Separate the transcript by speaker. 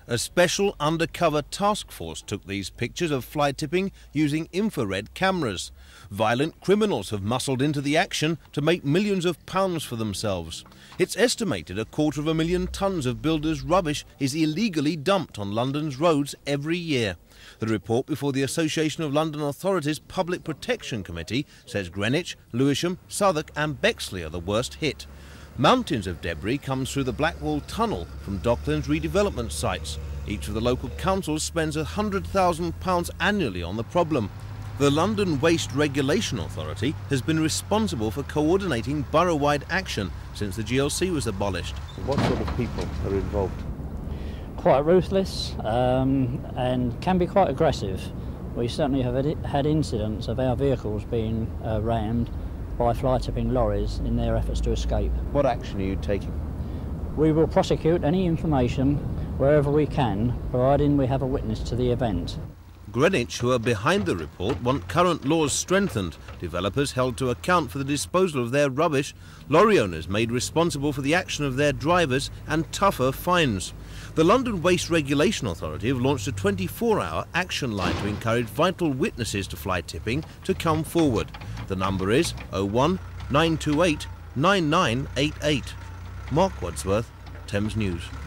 Speaker 1: A special undercover task force took these pictures of fly tipping using infrared cameras. Violent criminals have muscled into the action to make millions of pounds for themselves. It's estimated 250,000 tonnes of builders' rubbish is illegally dumped on London's roads every year. The report before the Association of London Authorities Public Protection Committee says Greenwich, Lewisham, Southwark and Bexley are the worst hit. Mountains of debris comes through the Blackwall Tunnel from Docklands redevelopment sites. Each of the local councils spends £100,000 annually on the problem. The London Waste Regulation Authority has been responsible for coordinating borough-wide action since the GLC was abolished.
Speaker 2: What sort of people are involved?
Speaker 3: Quite ruthless and can be quite aggressive. We certainly have had incidents of our vehicles being rammed by fly-tipping lorries in their efforts to escape.
Speaker 2: What action are you taking?
Speaker 3: We will prosecute any information wherever we can, providing we have a witness to the event.
Speaker 1: Greenwich, who are behind the report, want current laws strengthened, developers held to account for the disposal of their rubbish, lorry owners made responsible for the action of their drivers, and tougher fines. The London Waste Regulation Authority have launched a 24-hour action line to encourage vital witnesses to fly tipping to come forward. The number is 01 928 9988. Mark Wadsworth, Thames News.